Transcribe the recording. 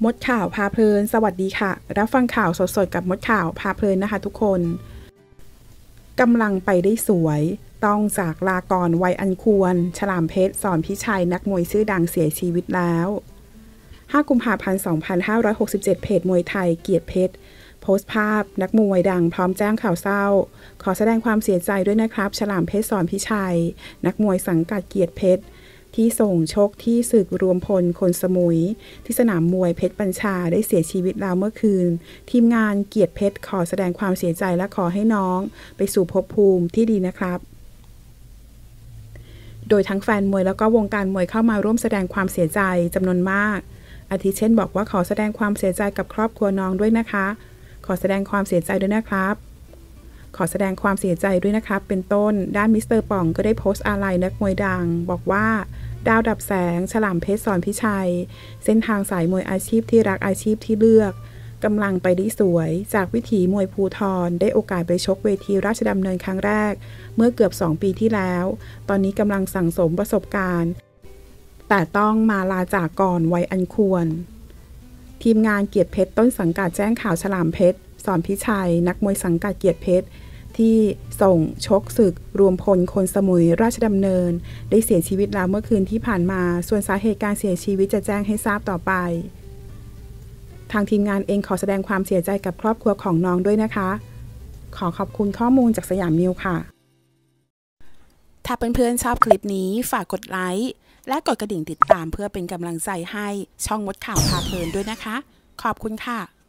มดข่าวพาเพลินสวัสดีค่ะรับฟังข่าวสดๆกับมดข่าวพาเพลินนะคะทุกคนกำลังไปได้สวยต้องจากลาก่อนวัยอันควรฉลามเพชรสอนพิชัยนักมวยชื่อดังเสียชีวิตแล้ว5 กุมภาพันธ์ 2567 เพจมวยไทยเกียรติเพชรโพสต์ภาพนักมวยดังพร้อมแจ้งข่าวเศร้าขอแสดงความเสียใจด้วยนะครับฉลามเพชรสอนพิชัยนักมวยสังกัดเกียรติเพชรที่ส่งชกที่ศึกรวมพลคนสมุยที่สนามมวยเพชรบัญชาได้เสียชีวิตแล้วเมื่อคืนทีมงานเกียรติเพชรขอแสดงความเสียใจและขอให้น้องไปสู่ภพภูมิที่ดีนะครับโดยทั้งแฟนมวยแล้วก็วงการมวยเข้ามาร่วมแสดงความเสียใจจำนวนมากอาทิเช่นบอกว่าขอแสดงความเสียใจกับครอบครัวน้องด้วยนะคะขอแสดงความเสียใจด้วยนะครับขอแสดงความเสียใจด้วยนะครับเป็นต้นด้านมิสเตอร์ป่องก็ได้โพสต์อาลัยนักมวยดังบอกว่าดาวดับแสงฉลามเพชรสอนพิชัยเส้นทางสายมวยอาชีพที่รักอาชีพที่เลือกกำลังไปได้สวยจากวิถีมวยภูธรได้โอกาสไปชกเวทีราชดำเนินครั้งแรกเมื่อเกือบ2 ปีที่แล้วตอนนี้กำลังสั่งสมประสบการณ์แต่ต้องมาลาจากก่อนวัยอันควรทีมงานเกียรติเพชรต้นสังกัดแจ้งข่าวฉลามเพชรสอนพิชัยนักมวยสังกัดเกียรติเพชรที่ส่งชกศึกรวมพลคนสมุยราชดำเนินได้เสียชีวิตแล้วเมื่อคืนที่ผ่านมาส่วนสาเหตุการเสียชีวิตจะแจ้งให้ทราบต่อไปทางทีมงานเองขอแสดงความเสียใจกับครอบครัวของน้องด้วยนะคะขอขอบคุณข้อมูลจากสยามนิวค่ะถ้าเพื่อนๆชอบคลิปนี้ฝากกดไลค์และกดกระดิ่งติดตามเพื่อเป็นกำลังใจให้ช่องมดข่าวพาเพลินด้วยนะคะขอบคุณค่ะ